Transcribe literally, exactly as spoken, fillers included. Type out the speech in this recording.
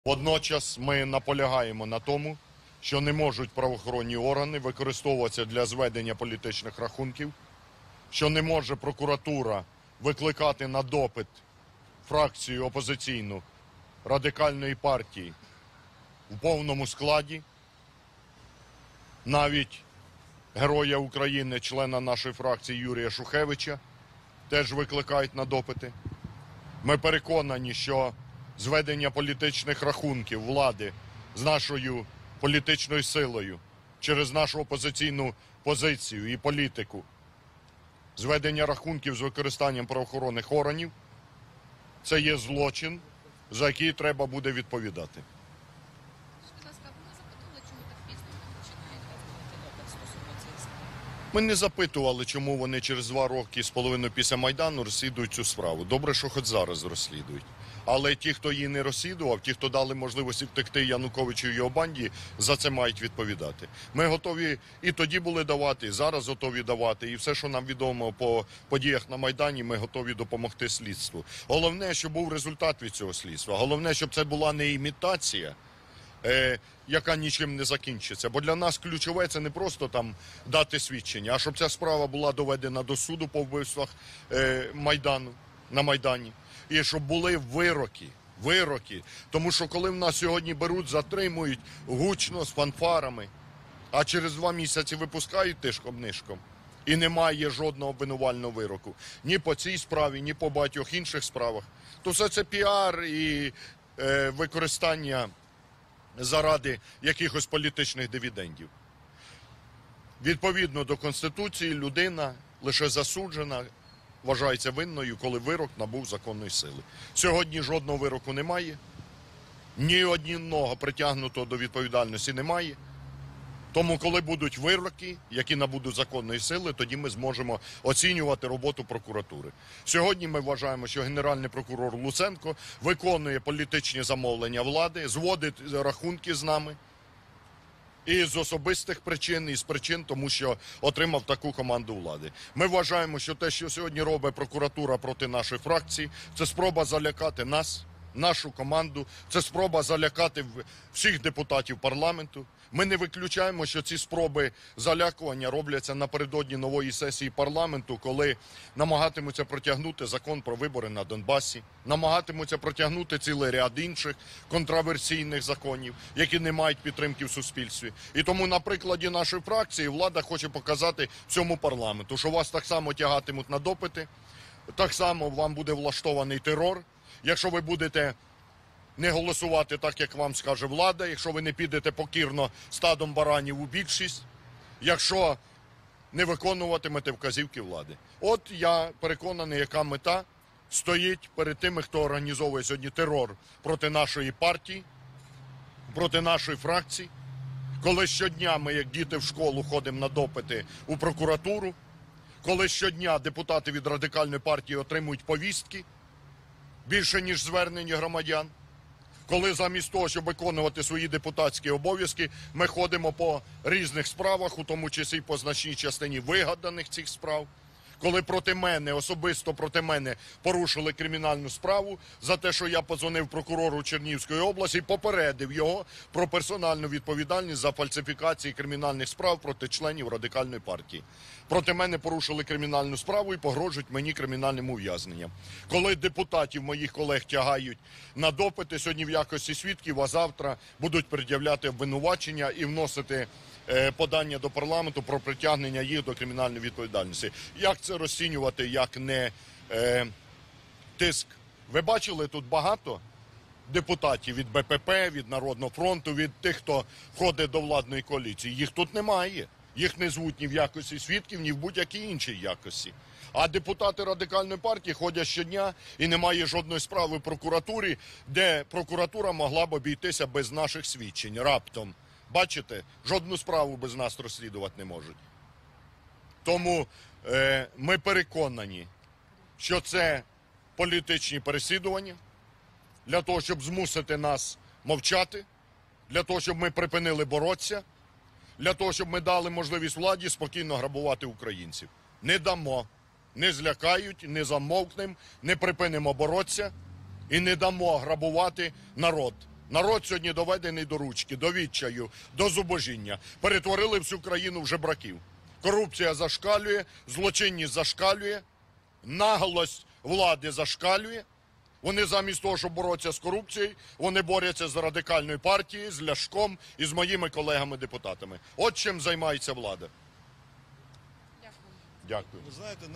Водночас ми наполягаємо на тому, що не можуть правоохоронні органи використовуватися для зведення політичних рахунків, що не може прокуратура викликати на допит фракцію опозиційну Радикальної партії у повному складі, навіть Героя України, члена нашої фракції Юрія Шухевича, теж викликають на допити. Ми переконані, що зведення політичних рахунків влади з нашою політичною силою через нашу опозиційну позицію і політику, зведення рахунків з використанням правоохоронних органів – це є злочин, за який треба буде відповідати. Будь ласка, ви не запитували, чому так пізно ви починаєте проводити допит стосовно цих справ? Ми не запитували, чому вони через два роки з половиною після Майдану розслідують цю справу. Добре, що хоч зараз розслідують. Але ті, хто її не розслідував, ті, хто дали можливості втекти Януковичу і його банді, за це мають відповідати. Ми готові і тоді були давати, і зараз готові давати. І все, що нам відомо по подіях на Майдані, ми готові допомогти слідству. Головне, щоб був результат від цього слідства. Головне, щоб це була не імітація, Е, яка нічим не закінчиться. Бо для нас ключове – це не просто там дати свідчення, а щоб ця справа була доведена до суду по вбивствах е, Майдану, на Майдані. І щоб були вироки, вироки. Тому що коли в нас сьогодні беруть, затримують гучно, з фанфарами, а через два місяці випускають тишком-нишком, і немає жодного обвинувального вироку. Ні по цій справі, ні по багатьох інших справах. То все це піар і е, використання заради якихось політичних дивідендів. Відповідно до Конституції, людина лише засуджена вважається винною, коли вирок набув законної сили. Сьогодні жодного вироку немає, ні одного притягнутого до відповідальності немає. Тому, коли будуть вироки, які набудуть законної сили, тоді ми зможемо оцінювати роботу прокуратури. Сьогодні ми вважаємо, що генеральний прокурор Луценко виконує політичні замовлення влади, зводить рахунки з нами і з особистих причин, і з причин, тому що отримав таку команду влади. Ми вважаємо, що те, що сьогодні робить прокуратура проти нашої фракції, це спроба залякати нас, нашу команду, це спроба залякати всіх депутатів парламенту. Ми не виключаємо, що ці спроби залякування робляться напередодні нової сесії парламенту, коли намагатимуться протягнути закон про вибори на Донбасі, намагатимуться протягнути цілий ряд інших контраверсійних законів, які не мають підтримки в суспільстві. І тому на прикладі нашої фракції влада хоче показати всьому парламенту, що вас так само тягатимуть на допити, так само вам буде влаштований терор, якщо ви будете не голосувати так, як вам скаже влада, якщо ви не підете покірно стадом баранів у більшість, якщо не виконуватимете вказівки влади. От я переконаний, яка мета стоїть перед тими, хто організовує сьогодні терор проти нашої партії, проти нашої фракції, коли щодня ми, як діти в школу, ходимо на допити у прокуратуру, коли щодня депутати від Радикальної партії отримують повістки більше, ніж звернення громадян, коли замість того, щоб виконувати свої депутатські обов'язки, ми ходимо по різних справах, у тому числі по значній частині вигаданих цих справ, коли проти мене, особисто проти мене, порушили кримінальну справу за те, що я подзвонив прокурору Чернігівської області і попередив його про персональну відповідальність за фальсифікації кримінальних справ проти членів Радикальної партії. Проти мене порушили кримінальну справу і погрожують мені кримінальним ув'язненням. Коли депутатів моїх колег тягають на допити сьогодні в якості свідків, а завтра будуть пред'являти обвинувачення і вносити подання до парламенту про притягнення їх до кримінальної відповідальності. Як це розцінювати, як не е, тиск? Ви бачили, тут багато депутатів від Бе Пе Пе, від Народного фронту, від тих, хто входить до владної коаліції. Їх тут немає. Їх не звуть ні в якості свідків, ні в будь-якій іншій якості. А депутати Радикальної партії ходять щодня і немає жодної справи в прокуратурі, де прокуратура могла б обійтися без наших свідчень раптом. Бачите, жодну справу без нас розслідувати не можуть. Тому е, ми переконані, що це політичні переслідування для того, щоб змусити нас мовчати, для того, щоб ми припинили боротися, для того, щоб ми дали можливість владі спокійно грабувати українців. Не дамо, не злякають, не замовкнемо, не припинимо боротися і не дамо грабувати народ. Народ сьогодні доведений до ручки, до відчаю, до зубожіння. Перетворили всю країну в жебраків. Корупція зашкалює, злочинність зашкалює, наглость влади зашкалює. Вони замість того, щоб боротися з корупцією, вони борються з Радикальною партією, з Ляшком і з моїми колегами-депутатами. От чим займається влада. Дякую. Дякую. Ви знаєте,